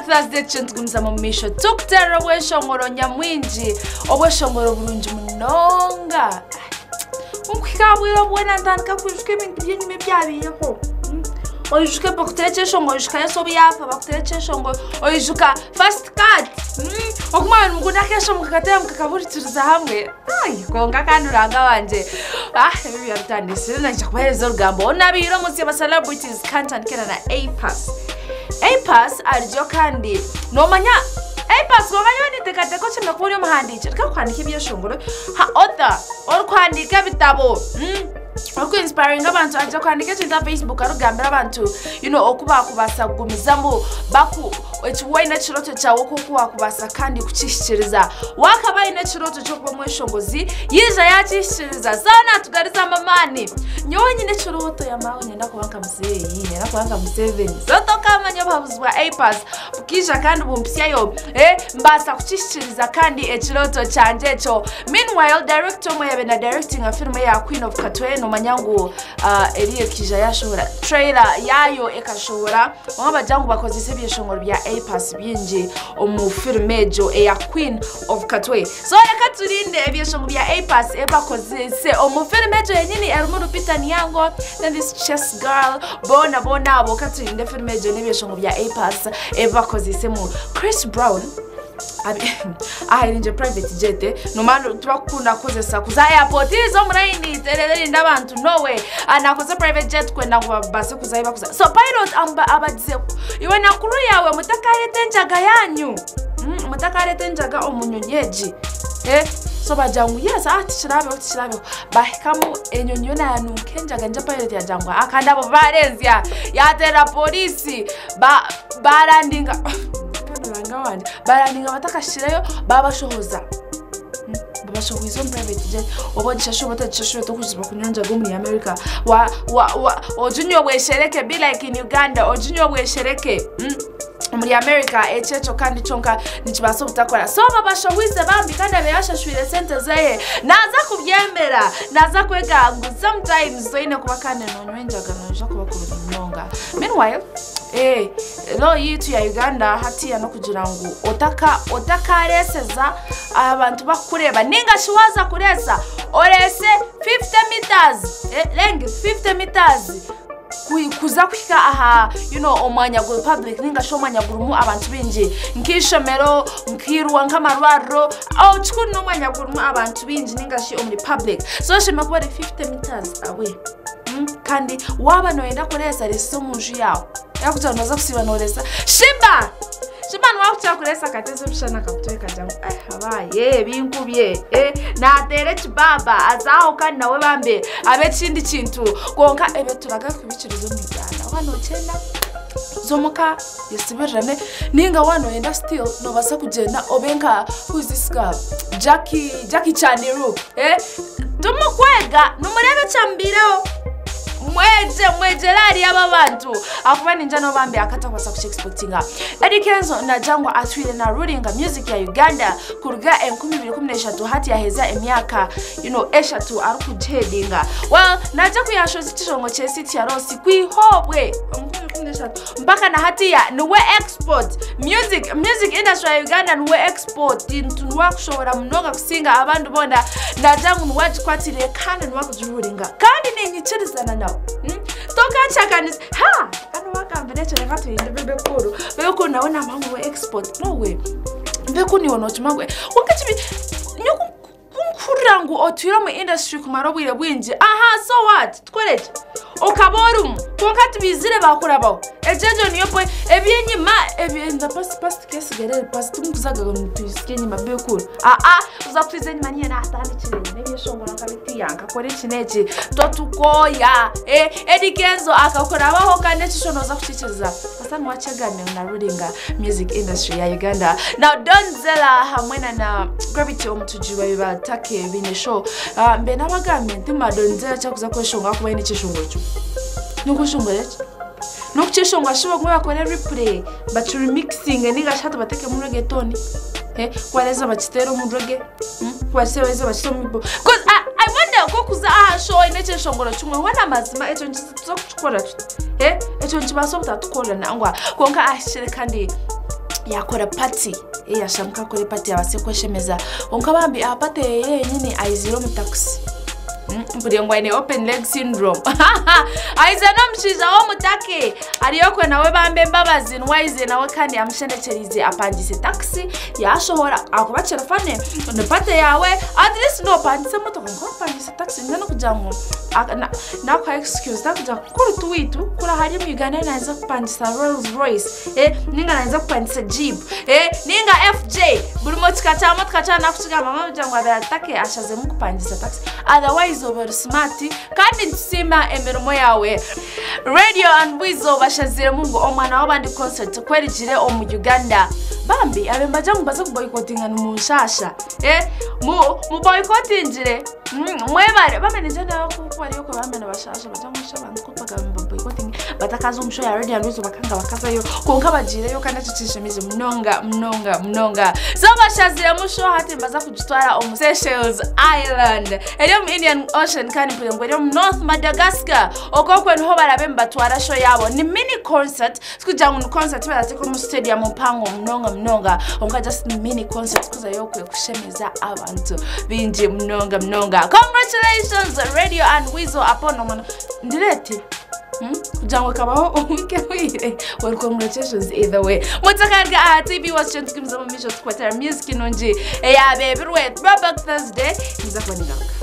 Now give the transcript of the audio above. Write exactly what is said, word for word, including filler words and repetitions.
Thursday chintugumiza mu misho tukutera obweshongoro nyamwingi obweshongoro bulungi munonga unkwikabwira bwena ntandika kujuka ibintu byenyime byabiyeho oyijuka bakuterekesha ngo oyijuka yeso byafa bakuterekesha ngo oyijuka fast card okumana mukunda kesho mukakatera mukakaburitiriza hamwe ay konga kandi uranga wanje ah ibi byarutandise naje kubahereza urugambo onabiro munsi y'aba celebrities kantandikira na A-Pass A-Pass arjo kandi nomanya A-Pass ngomanya nitekate ko chimwe kubyo muhandike reka kwandika ibyeshongoro ha author or kwandika bitabo mm Oko inspiring abantu aje kwandika chinta Facebook arugambira abantu you know okuba kubasa kugumizamo baku echiwe na chiroto cyawo kuko wakubasa kandi kucishikiriza wakabaye na chiroto cyo kuba mweshongozi yiza yacishikiriza sana tugariza mamani nyonyi ne chiroto ya mawo nyenda kubanka museyi nyenda kubanka museveni zoto kama nyababuzwa A-Pass bukisha kandi bumpyayo eh mbasa kucishikiriza kandi echiroto cyanje cyo meanwhile director mwe na directing a film ya Queen of Katwe no manyangu uh, Eliye Kija yashobora trailer yayo ekashobora wabajangu bakoze ibyeshongoro bya A-Pass byinji omu filmejo ya Queen of Katwe so reka turinde ibyeshongoro bya A-Pass ebakoze se omu filmejo yenyini Elmuru Peter Nyango then this chess girl bona bona abo katurinde filmejo n'ibyeshongoro bya A-Pass ebakoze se mu Chris Brown abi ahirinje private jet no mano twakunda kozesa kuza airport izo muraini terere ndabantu no way anakoze private jet kwenda ngo base kuzayiba kuza so pilot amba abadize iwe nakuru yawe mutakarete njaga yanyu mm mutakarete njaga omunyonyeji eh so bajangu yes ati chirabe ati chirabe bahikamu enyonyo na yanu kenjaga nja pilot ya jangwa akanda bo barenzia yatera police ba barandinga ngawandi barandinga batakashirayo babashohoza babashohoza private jet obodisha shobota chishwe to kuziba kunyanja go muri America wa wa ojunyo bweshereke be like in Uganda ojunyo bweshereke muri America echecho kandi chonka nikibaso butakora so babashohize bambi kandi abeyashashwire sente zaye naza kubyemera naza kwega ngo sometimes zoine kubakane nonywenjaga noje kubakuru nyonga meanwhile eh lo yitu ya Uganda hati ya no kugira ngo otaka otakareseza abantu bakureba ninga shiwaza kuresa orese fifty meters eh length fifty meters kuza kwika aha you know omanya go public ninga shomanya gurumu abantu binji nkishomero nkirwa nkamarwaro aho chukuru no manya gurumu abantu binji ninga shi omri public so shema kuba fifty meters away mm? kandi waba noenda kuresa reso munju yawo yakutanoza kusiba noresa shiba shiba nwakucha kuresa katezo bishana kaptoeka jangu eh habaye binkubye eh na terech baba azaho kandi nawe bambe abechindi kintu konka ebe turaga kubicirizo migana wano chena zomoka yesibirane ninga wano yenda still no basa kugenda obenka who is this guy Jackie Jackie Chaniro eh tumukwega numurebe chambiro mweje mwejelari y'abantu akubani njano bambe akatakwasa kuexportinga Eddy Kenzo na jangwa atwile na rulinga music ya Uganda kuruga M twenty thirteen hati yaheza emyaka you know eshatu arukujedinga well naje kuyashoza itishongo chesiti ya Rosi kwihobwe mpaka na hati ya nuwe export music music industry ya Uganda nuwe export into nuwa kushobora mnoga kusinga abantu bonda na jangu nuwaji kwatire kandi nuwa kujurulinga kandi ni nyichirizana nawo Hmm? Toka chakanis ha ano wakambere chere gato inde bebe kuru bebe kuru naona mangu we export no way bebe kuni wono tumangwe wakati bi nyuku kunkurangu otwira mu industry kumarobwire bwinje aha so what tukoreje okaborum konkati bizire bakurabo ejejo niyo boy ebyenyi ma ebyenda past past case gerere past tumuzaga mu twiskenyi mabebe kuru ah ah uzakwizenyi manye na atandi chire nebye shongora kabiti yanka kore chineje totukoya eh Eddy Kenzo akakorabaho kandi chishonoza kuciciriza asani wachagane na rulinga music industry ya Uganda now Donzella hamwena na Gravity omutujiba bibatake binesho uh, mbe nabagamye ndima Donzella cyakuza kweshonga kuba ni chishongo cyo nuko shongoreke no kuchishonga shiba ngo yakore replay but remixing ninga shatu bateke mu reggaeton eh kwaleza bachitero mu reggae hmm? kwaseweza bachisomi cuz I, I wonder ko kuza aha show ineche shongoro chumwe wana mazima echo nchizo kuchukora eh echo nchibaso butatukora nangwa konka ashire kandi yakora party yashamka kuri party abase kweshemeza onka bambi apate yenyine ayiziro mu taxi mburi ngo ine open leg syndrome aize no mshiza wo mutake ariyo kwe nawe bambe mbabazi nwayize nawe kandi amshenekerize apangise taxi yashohora akubacira fane ne pate yawe at least no pangise moto ngo pangise taxi ngano kujango na kwa excuse ta kuja kuri tuwitu kula hari mu Uganda naanza kupangisa Rolls Royce eh ninga naanza kupangisa Jeep eh ninga F J buri motika chama tkacha nafutuga mama mjango abatake ashaze mu kupangisa taxi otherwise over smart kandi nsima emirimo yawe Radio and Weasel bashazire mungu omwana wabandi concert kwerijire omu Uganda bambi abemba jangu baza kuboycottinga n'umushasha eh mu mu boycottingire mwebare bameneje nayo kuko ariyo ko bamena bashasha bajangu shabantu ko bagamba boycotting batakaza umusho ya Radio and Weasel bakanga bakazayo konka bagireyo kandi acicishimize mnonga mnonga mnonga so bashazire musho hati mbaza kujitwara omu Seychelles Island eliyo mu Indian Ocean kandi kuri ngo eliyo North Madagascar okokwe niho barabemba twara show yabo ni mini concert kugira ngo concert baraze ko mu stadium mpango mnonga mnonga onka just ni mini concert kuza yokwe kushemeza abantu binje mnonga mnonga. Congratulations Radio and Weasel upon oman ndirete Hmm? Jango kabaho umike wire. Well, congratulations either way. Mutakarga ah T V was chant kimza mamisho twatera music nonji. Eh ya baby wait. Back Thursday. Nza kwa ninga.